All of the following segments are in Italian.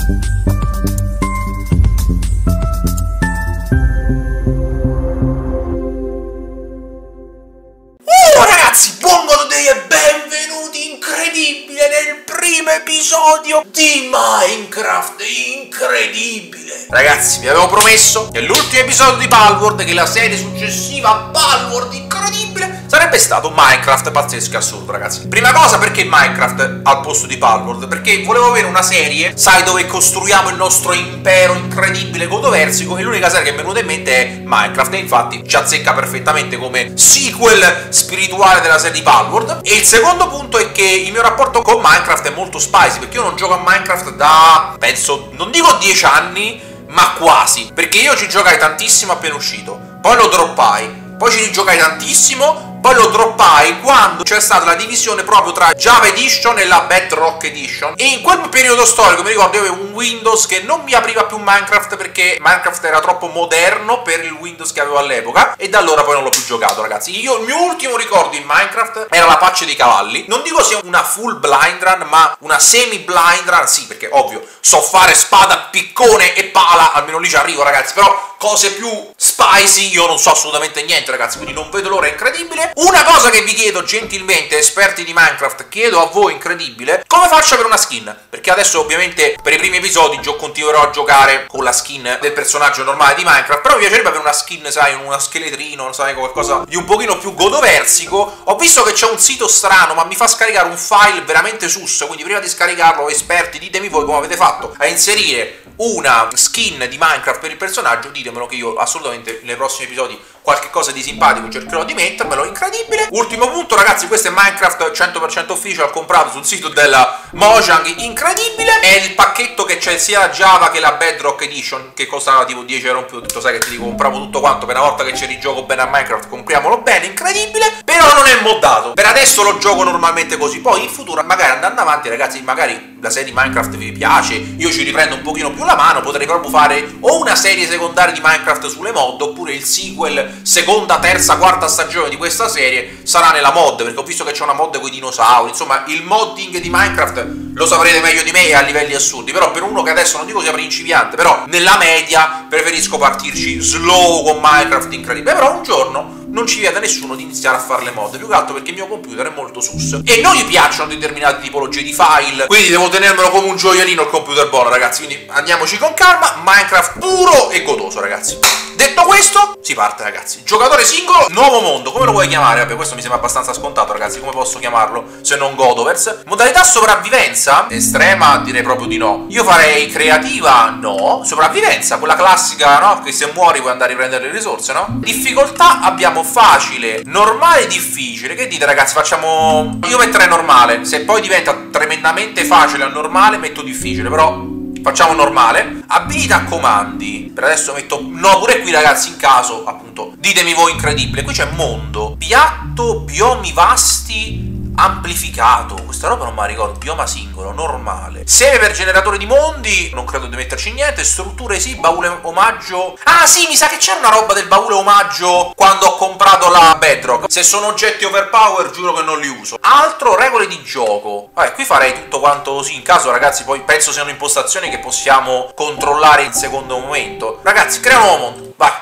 Ragazzi, buon God Day e benvenuti incredibile nel primo episodio di Minecraft. Incredibile! Ragazzi, vi avevo promesso che l'ultimo episodio di Palworld, che la serie successiva a Palworld incredibile, sarebbe stato Minecraft pazzesco e assurdo, ragazzi. Prima cosa, perché Minecraft al posto di Palworld? Perché volevo avere una serie, sai, dove costruiamo il nostro impero incredibile godoversico, e l'unica serie che mi è venuta in mente è Minecraft, e infatti ci azzecca perfettamente come sequel spirituale della serie di Palworld. E il secondo punto è che il mio rapporto con Minecraft è molto spicy, perché io non gioco a Minecraft da, penso, non dico 10 anni, ma quasi, perché io ci giocai tantissimo appena uscito, poi lo droppai, poi ci rigiocai tantissimo, poi lo droppai quando c'è stata la divisione proprio tra Java Edition e la Bedrock Edition. E in quel periodo storico mi ricordo io avevo un Windows che non mi apriva più Minecraft, perché Minecraft era troppo moderno per il Windows che avevo all'epoca, e da allora poi non l'ho più giocato, ragazzi. Io, il mio ultimo ricordo in Minecraft era la pace dei cavalli. Non dico sia una full blind run, ma una semi blind run, sì, perché ovvio so fare spada, piccone e pala, almeno lì ci arrivo, ragazzi, però cose più spicy io non so assolutamente niente, ragazzi, quindi non vedo l'ora, è incredibile. Una cosa che vi chiedo gentilmente, esperti di Minecraft, chiedo a voi, incredibile, come faccio per una skin? Perché adesso ovviamente per i primi episodi continuerò a giocare con la skin del personaggio normale di Minecraft, però mi piacerebbe avere una skin, sai, uno scheletrino, sai, qualcosa di un pochino più godoversico. Ho visto che c'è un sito strano, ma mi fa scaricare un file veramente sus, quindi prima di scaricarlo, esperti, ditemi voi come avete fatto a inserire una skin di Minecraft per il personaggio. Ditemelo, che io assolutamente nei prossimi episodi qualche cosa di simpatico cercherò di mettermelo. Incredibile. Ultimo punto, ragazzi, questo è Minecraft 100% official, comprato sul sito della Mojang. Incredibile. È il pacchetto che c'è sia la Java che la Bedrock Edition, che costava tipo 10 euro in più. Tutto, sai che ti dico, compravo tutto quanto per una volta che ci rigioco bene a Minecraft, compriamolo bene. Incredibile. Però non è moddato, per adesso lo gioco normalmente così. Poi in futuro, magari andando avanti, ragazzi, magari la serie di Minecraft vi piace, io ci riprendo un pochino più la mano, potrei proprio fare o una serie secondaria di Minecraft sulle mod, oppure il sequel, seconda, terza, quarta stagione di questa serie sarà nella mod, perché ho visto che c'è una mod con i dinosauri. Insomma, il modding di Minecraft lo saprete meglio di me a livelli assurdi, però per uno che adesso non dico sia principiante, però nella media preferisco partirci slow con Minecraft. Incredibile. Però un giorno non ci vieta nessuno di iniziare a fare le mod, più che altro perché il mio computer è molto sus e non gli piacciono determinate tipologie di file, quindi devo tenermelo come un gioiellino il computer buono, ragazzi. Quindi andiamoci con calma, Minecraft puro e godoso, ragazzi. Detto questo, si parte, ragazzi. Giocatore singolo, nuovo mondo, come lo vuoi chiamare? Vabbè, questo mi sembra abbastanza scontato, ragazzi. Come posso chiamarlo se non Godoverse? Modalità sopravvivenza? Estrema, direi proprio di no. Io farei creativa, no. Sopravvivenza, quella classica, no? Che se muori puoi andare a riprendere le risorse, no? Difficoltà abbiamo facile, normale e difficile. Che dite, ragazzi? Facciamo... Io metterei normale. Se poi diventa tremendamente facile a normale, metto difficile, però... facciamo normale. Abilità comandi, per adesso metto no pure qui, ragazzi, in caso appunto ditemi voi. Incredibile. Qui c'è mondo, piatto, biomi vasti, amplificato, questa roba non me la ricordo. Bioma singolo, normale, seme per generatore di mondi, non credo di metterci niente. Strutture sì, baule omaggio. Ah sì, mi sa che c'era una roba del baule omaggio quando ho comprato la Bedrock. Se sono oggetti overpower giuro che non li uso. Altro, regole di gioco. Vabbè, qui farei tutto quanto sì, in caso, ragazzi, poi penso siano impostazioni che possiamo controllare in secondo momento. Ragazzi, crea un nuovo mondo, vai.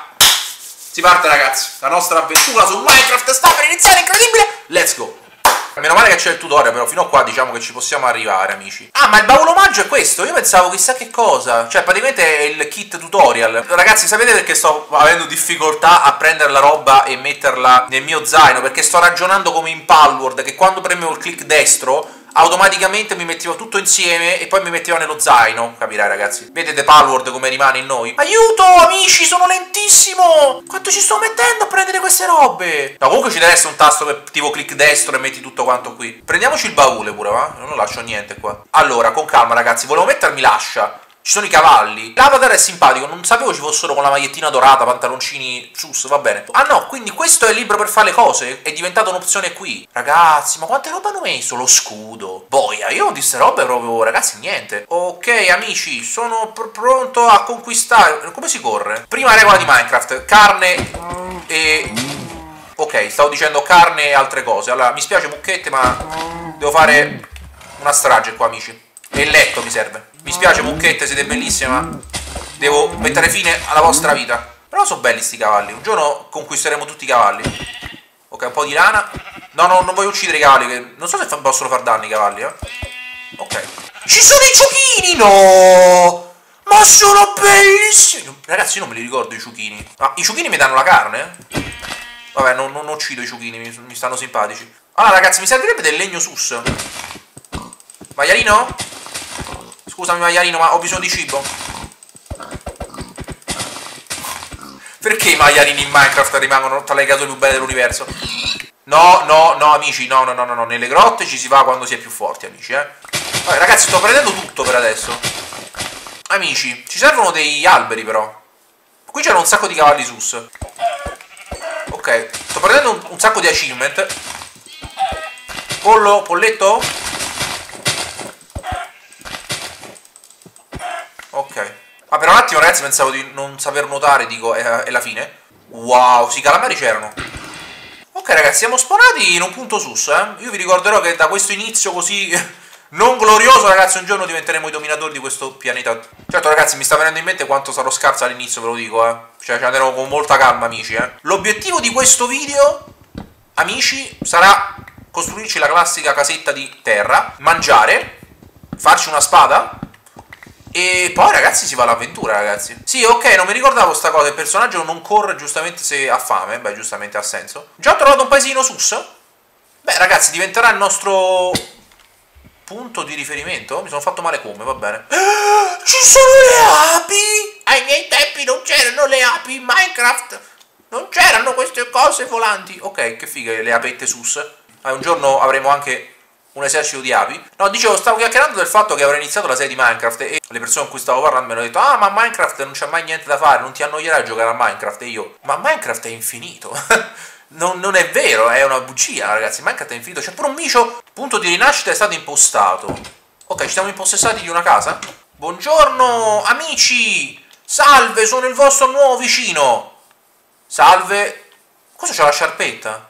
Si parte, ragazzi, la nostra avventura su Minecraft sta per iniziare. Incredibile, let's go. Meno male che c'è il tutorial, però fino a qua diciamo che ci possiamo arrivare, amici. Ah, ma il baule omaggio è questo? Io pensavo chissà che cosa. Cioè, praticamente è il kit tutorial. Ragazzi, sapete perché sto avendo difficoltà a prendere la roba e metterla nel mio zaino? Perché sto ragionando come in Palworld, che quando premevo il click destro automaticamente mi mettevo tutto insieme e poi mi metteva nello zaino. Capirai, ragazzi. Vedete Palworld come rimane in noi? Aiuto, amici, sono lentissimo. Quanto ci sto mettendo a prendere queste robe? No, comunque ci deve essere un tasto per tipo click destro e metti tutto quanto qui. Prendiamoci il baule pure, va? Non lascio niente qua. Allora, con calma, ragazzi, volevo mettermi l'ascia. Ci sono i cavalli. L'avatar è simpatico, non sapevo ci fossero con la magliettina dorata, pantaloncini sus, va bene. Ah no, quindi questo è il libro per fare le cose, è diventata un'opzione qui. Ragazzi, ma quante robe hanno messo? Lo scudo. Boia, io di queste robe proprio, ragazzi, niente. Ok, amici, sono pronto a conquistare. Come si corre? Prima regola di Minecraft, carne e... Ok, stavo dicendo carne e altre cose. Allora, mi spiace mucchette, ma devo fare una strage qua, amici. E il letto mi serve. Mi spiace mucchette, siete bellissime, ma devo mettere fine alla vostra vita. Però sono belli sti cavalli. Un giorno conquisteremo tutti i cavalli. Ok, un po' di lana. No, no, non voglio uccidere i cavalli, che non so se possono far danni i cavalli, Ok. Ci sono i ciuchini, no! Ma sono bellissimi! Ragazzi, io non me li ricordo i ciuchini. Ah, i ciuchini mi danno la carne? Vabbè, non uccido i ciuchini, mi stanno simpatici. Allora, ragazzi, mi servirebbe del legno sus. Maialino? Scusami, maialino, ma ho bisogno di cibo. Perché i maialini in Minecraft rimangono tra le creature più belle dell'universo? No, no, no, amici, no, no, no, no, no. Nelle grotte ci si va quando si è più forti, amici, Vabbè, ragazzi, sto prendendo tutto per adesso. Amici, ci servono degli alberi, però. Qui c'erano un sacco di cavalli sus. Ok, sto prendendo un sacco di achievement. Pollo, polletto? Ok. Ma per un attimo, ragazzi, pensavo di non saper nuotare, dico, è la fine. Wow, sì, i calamari c'erano. Ok, ragazzi, siamo spawnati in un punto sus, Io vi ricorderò che da questo inizio così non glorioso, ragazzi, un giorno diventeremo i dominatori di questo pianeta. Certo, ragazzi, mi sta venendo in mente quanto sarò scarso all'inizio, ve lo dico, Cioè, ci andremo con molta calma, amici, L'obiettivo di questo video, amici, sarà costruirci la classica casetta di terra, mangiare, farci una spada e poi, ragazzi, si va all'avventura, ragazzi. Sì, ok, non mi ricordavo sta cosa. Il personaggio non corre giustamente se ha fame. Beh, giustamente ha senso. Già ho trovato un paesino sus. Beh, ragazzi, diventerà il nostro punto di riferimento. Mi sono fatto male come, va bene. Ci sono le api! Ai miei tempi non c'erano le api in Minecraft. Non c'erano queste cose volanti. Ok, che fighe le apette sus. Un giorno avremo anche un esercito di api. No, dicevo, stavo chiacchierando del fatto che avrei iniziato la serie di Minecraft e le persone con cui stavo parlando mi hanno detto: ah, ma Minecraft non c'è mai niente da fare, non ti annoierai a giocare a Minecraft. E io: ma Minecraft è infinito. non è vero, è una bugia, ragazzi. Minecraft è infinito. C'è pure un micio. Punto di rinascita è stato impostato. Ok, ci siamo impossessati di una casa. Buongiorno, amici. Salve, sono il vostro nuovo vicino. Salve. Cosa c'ha la sciarpetta?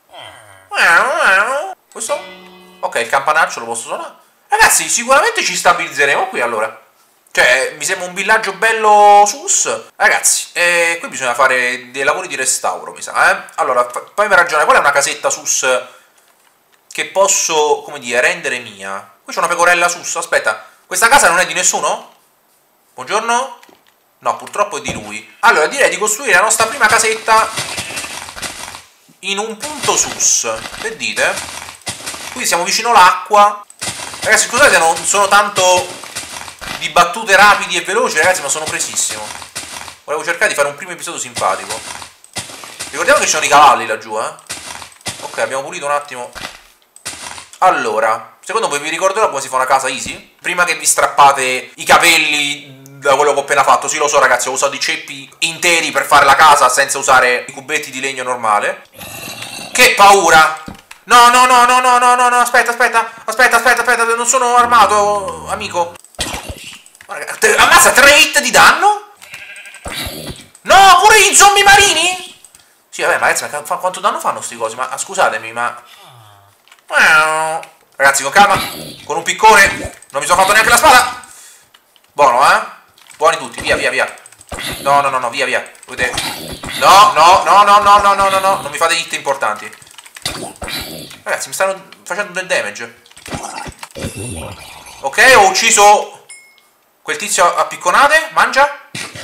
Questo? Ok, il campanaccio lo posso suonare. Ragazzi, sicuramente ci stabilizzeremo qui, allora. Cioè, mi sembra un villaggio bello sus. Ragazzi, qui bisogna fare dei lavori di restauro, mi sa, Allora, poi mi ragione, qual è una casetta sus che posso, come dire, rendere mia? Qui c'è una pecorella sus, aspetta. Questa casa non è di nessuno? Buongiorno? No, purtroppo è di lui. Allora, direi di costruire la nostra prima casetta in un punto sus. Che dite? Qui siamo vicino all'acqua. Ragazzi, scusate, non sono tanto di battute rapidi e veloci, ragazzi, ma sono presissimo. Volevo cercare di fare un primo episodio simpatico. Ricordiamo che ci sono i cavalli laggiù, Ok, abbiamo pulito un attimo. Allora, secondo voi vi ricorderò come si fa una casa easy? Prima che vi strappate i capelli da quello che ho appena fatto. Sì, lo so, ragazzi, ho usato i ceppi interi per fare la casa senza usare i cubetti di legno normale. Che paura! No, no, no, no, no, no, no, no, aspetta, non sono armato, amico. Ammazza, 3 hit di danno? No, pure gli zombie marini? Sì, vabbè, ragazzi, ma quanto danno fanno sti cosi? Ma scusatemi, ma... Ragazzi, con calma, con un piccone. Non mi sono fatto neanche la spada. Buono, Buoni tutti, via, via, via. No, no, no, no, via, via. No, no, no, no, no, no, no, no, no. Non mi fate hit importanti. Ragazzi, mi stanno facendo del damage. Ok, ho ucciso quel tizio a picconate. Mangia.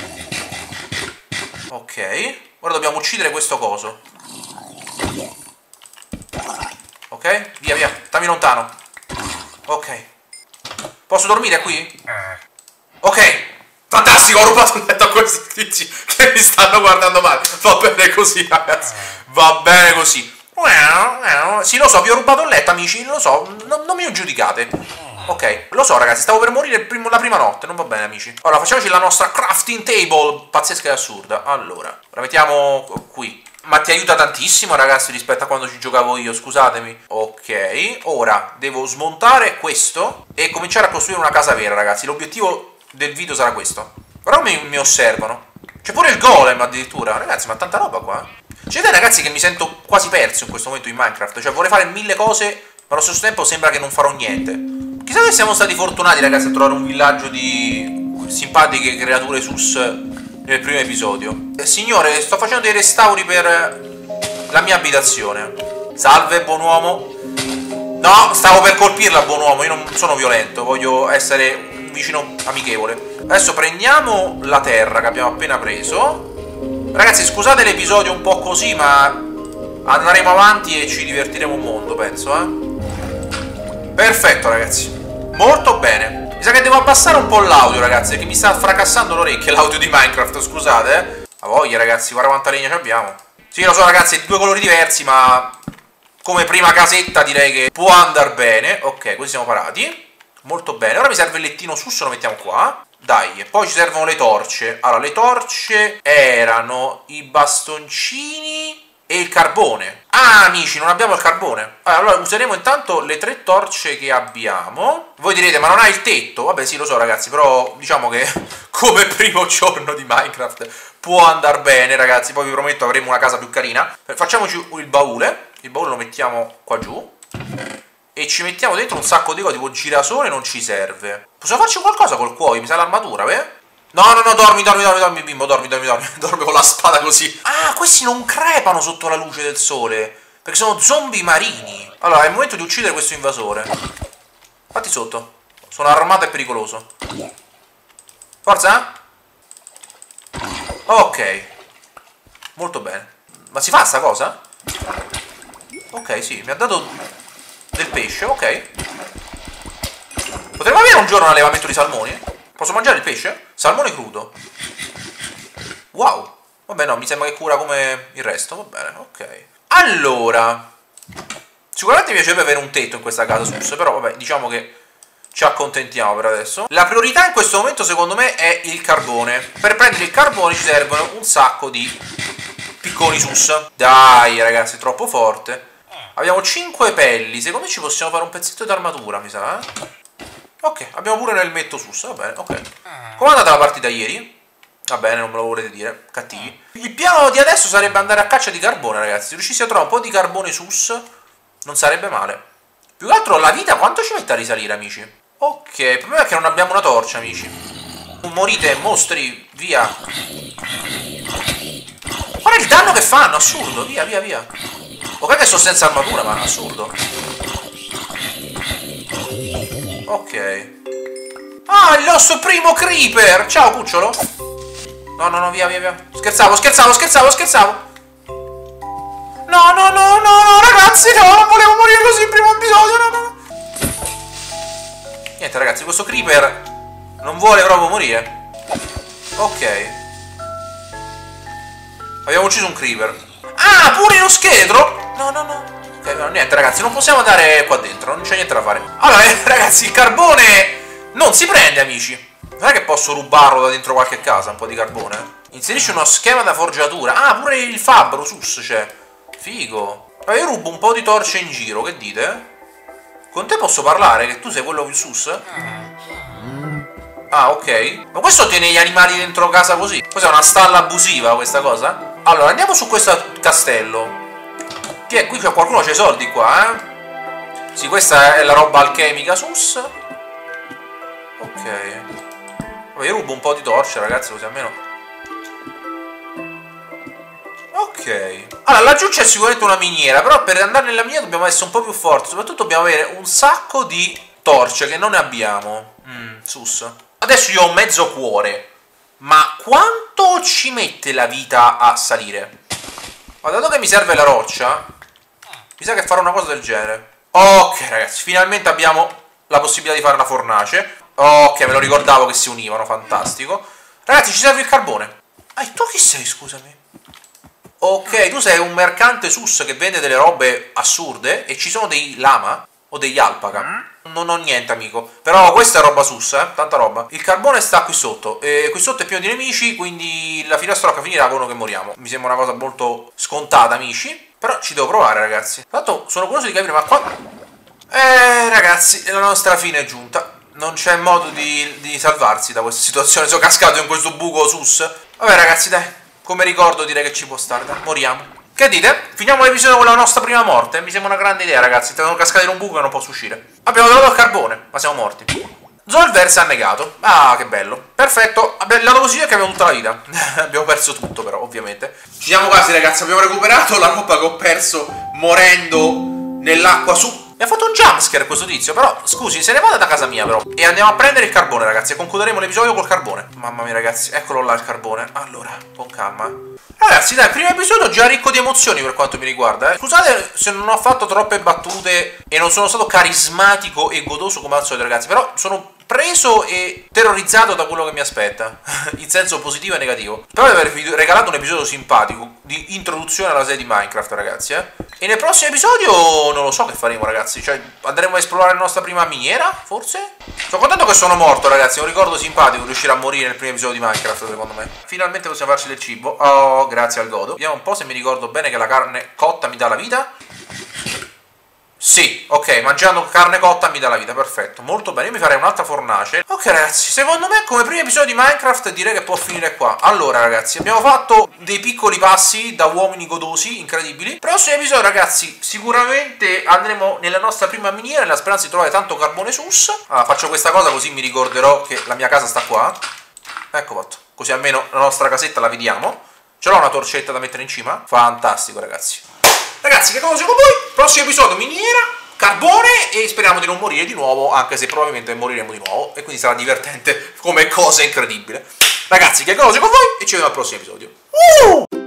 Ok. Ora dobbiamo uccidere questo coso. Ok, via, via. Stammi lontano. Ok. Posso dormire qui? Ok. Fantastico, ho rubato un letto a questi tizi che mi stanno guardando male. Va bene così, ragazzi. Va bene così. Sì, lo so, vi ho rubato il letto, amici. Lo so, non mi giudicate. Ok, lo so, ragazzi, stavo per morire la prima notte. Non va bene, amici. Allora, facciamoci la nostra crafting table pazzesca e assurda. Allora, la mettiamo qui. Ma ti aiuta tantissimo, ragazzi, rispetto a quando ci giocavo io, scusatemi. Ok, ora devo smontare questo e cominciare a costruire una casa vera, ragazzi. L'obiettivo del video sarà questo. Però mi osservano. C'è pure il golem addirittura. Ragazzi, ma tanta roba qua. C'è da, ragazzi, che mi sento quasi perso in questo momento in Minecraft. Cioè, vorrei fare 1000 cose, ma allo stesso tempo sembra che non farò niente. Chissà che siamo stati fortunati, ragazzi, a trovare un villaggio di simpatiche creature sus nel primo episodio. Signore, sto facendo dei restauri per la mia abitazione. Salve, buon uomo. No, stavo per colpirla, buon uomo. Io non sono violento, voglio essere un vicino amichevole. Adesso prendiamo la terra che abbiamo appena preso. Ragazzi, scusate l'episodio un po' così, ma andremo avanti e ci divertiremo un mondo, penso, Perfetto, ragazzi. Molto bene. Mi sa che devo abbassare un po' l'audio, ragazzi, che mi sta fracassando le orecchie l'audio di Minecraft, scusate, A voglia, ragazzi, guarda quanta legna ci abbiamo. Sì, lo so, ragazzi, due colori diversi, ma come prima casetta direi che può andare bene. Ok, così siamo parati. Molto bene. Ora mi serve il lettino sus, lo mettiamo qua. Dai, e poi ci servono le torce. Allora, le torce erano i bastoncini e il carbone. Ah, amici, non abbiamo il carbone. Allora, useremo intanto le 3 torce che abbiamo. Voi direte, ma non hai il tetto? Vabbè, sì, lo so, ragazzi, però diciamo che come primo giorno di Minecraft può andare bene, ragazzi. Poi vi prometto avremo una casa più carina. Facciamoci il baule. Il baule lo mettiamo qua giù. E ci mettiamo dentro un sacco di cose, tipo girasole non ci serve. Possiamo farci qualcosa col cuoio? Mi sa l'armatura, No, dormi, bimbo, dormi con la spada così. Ah, questi non crepano sotto la luce del sole, perché sono zombie marini. Allora, è il momento di uccidere questo invasore. Fatti sotto. Sono armato e pericoloso. Forza? Ok. Molto bene. Ma si fa sta cosa? Ok, sì, mi ha dato del pesce, ok. Potremmo avere un giorno un allevamento di salmoni? Posso mangiare il pesce? Salmone crudo. Wow. Vabbè, no, mi sembra che cura come il resto. Va bene, ok. Allora, sicuramente mi piacerebbe avere un tetto in questa casa sus, però vabbè, diciamo che ci accontentiamo per adesso. La priorità in questo momento, secondo me, è il carbone. Per prendere il carbone ci servono un sacco di picconi sus. Dai, ragazzi, è troppo forte. Abbiamo 5 pelli. Secondo me ci possiamo fare un pezzetto di armatura, mi sa, Ok, abbiamo pure l'elmetto sus, va bene, ok. Com'è andata la partita ieri? Va bene, non me lo volete dire, cattivi. Il piano di adesso sarebbe andare a caccia di carbone, ragazzi. Se riuscissi a trovare un po' di carbone sus, non sarebbe male. Più che altro la vita quanto ci mette a risalire, amici? Ok, il problema è che non abbiamo una torcia, amici. Morite, mostri, via. Guarda il danno che fanno, assurdo, via. Ok che sto senza armatura, ma assurdo. Ok. Ah, il nostro primo creeper! Ciao, cucciolo! No, via. Scherzavo! No, ragazzi, no, non volevo morire così il primo episodio, no. Niente, ragazzi, questo creeper non vuole proprio morire. Ok. Abbiamo ucciso un creeper. Ah, pure lo scheletro? No. Ok, no, niente, ragazzi, non possiamo andare qua dentro, non c'è niente da fare. Allora, ragazzi, il carbone non si prende, amici. Non è che posso rubarlo da dentro qualche casa, un po' di carbone? Inserisci uno schema da forgiatura. Ah, pure il fabbro sus c'è. Figo. Ma io rubo un po' di torce in giro, che dite? Con te posso parlare, che tu sei quello più sus? Ah, ok. Ma questo tiene gli animali dentro casa così? Cos'è, una stalla abusiva questa cosa? Allora, andiamo su questo castello. Che è qui, c'è qualcuno, c'ha i soldi qua, Sì, questa è la roba alchemica sus. Ok. Vabbè, io rubo un po' di torce, ragazzi, così almeno. Ok. Allora, laggiù c'è sicuramente una miniera, però per andare nella miniera dobbiamo essere un po' più forti. Soprattutto dobbiamo avere un sacco di torce, che non ne abbiamo. Sus. Adesso io ho mezzo cuore. Ma quanto ci mette la vita a salire? Ma dato che mi serve la roccia, mi sa che farò una cosa del genere. Ok, ragazzi, finalmente abbiamo la possibilità di fare una fornace. Ok, me lo ricordavo che si univano, fantastico. Ragazzi, ci serve il carbone. Ah, e tu chi sei, scusami? Ok, tu sei un mercante sus che vende delle robe assurde e ci sono dei lama o degli alpaca. Non ho niente, amico. Però questa è roba sus, tanta roba. Il carbone sta qui sotto. E qui sotto è pieno di nemici, quindi la filastrocca finirà con uno che moriamo. Mi sembra una cosa molto scontata, amici. Però ci devo provare, ragazzi. Tanto sono curioso di capire, ma qua... ragazzi, la nostra fine è giunta. Non c'è modo di salvarsi da questa situazione. Sono cascato in questo buco sus. Vabbè, ragazzi, dai. Come ricordo direi che ci può stare. Dai, moriamo. Che dite? Finiamo l'episodio con la nostra prima morte? Mi sembra una grande idea, ragazzi. Siamo cascati in un buco e non posso uscire. Abbiamo trovato il carbone, ma siamo morti. Zolver si è annegato. Ah, che bello. Perfetto. Il lato positivo è che abbiamo tutta la vita. Abbiamo perso tutto, però, ovviamente. Ci siamo quasi, ragazzi. Abbiamo recuperato la roba che ho perso morendo nell'acqua su. Mi ha fatto un jumpscare questo tizio, però, scusi, se ne vada da casa mia, però. E andiamo a prendere il carbone, ragazzi, e concluderemo l'episodio col carbone. Mamma mia, ragazzi, eccolo là il carbone. Allora, con calma. Ragazzi, dai, il primo episodio già ricco di emozioni per quanto mi riguarda, eh. Scusate se non ho fatto troppe battute e non sono stato carismatico e godoso come al solito, ragazzi, però sono preso e terrorizzato da quello che mi aspetta, in senso positivo e negativo. Spero di avervi regalato un episodio simpatico di introduzione alla serie di Minecraft, ragazzi, eh. E nel prossimo episodio non lo so che faremo, ragazzi. Cioè, andremo a esplorare la nostra prima miniera, forse? Sono contento che sono morto, ragazzi. È un ricordo simpatico riuscire a morire nel primo episodio di Minecraft, secondo me. Finalmente possiamo farci del cibo. Oh, grazie al godo. Vediamo un po' se mi ricordo bene che la carne cotta mi dà la vita. Sì, ok, mangiando carne cotta mi dà la vita, perfetto, molto bene, io mi farei un'altra fornace. Ok, ragazzi, secondo me come primo episodio di Minecraft direi che può finire qua. Allora, ragazzi, abbiamo fatto dei piccoli passi da uomini godosi, incredibili. Prossimo episodio, ragazzi, sicuramente andremo nella nostra prima miniera, nella speranza di trovare tanto carbone sus. Allora, faccio questa cosa così mi ricorderò che la mia casa sta qua. Ecco fatto, così almeno la nostra casetta la vediamo. Ce l'ho una torcetta da mettere in cima? Fantastico, ragazzi. Ragazzi, che cosa con voi? Prossimo episodio, miniera, carbone e speriamo di non morire di nuovo, anche se probabilmente moriremo di nuovo e quindi sarà divertente come cosa incredibile. Ragazzi, che cosa con voi e ci vediamo al prossimo episodio.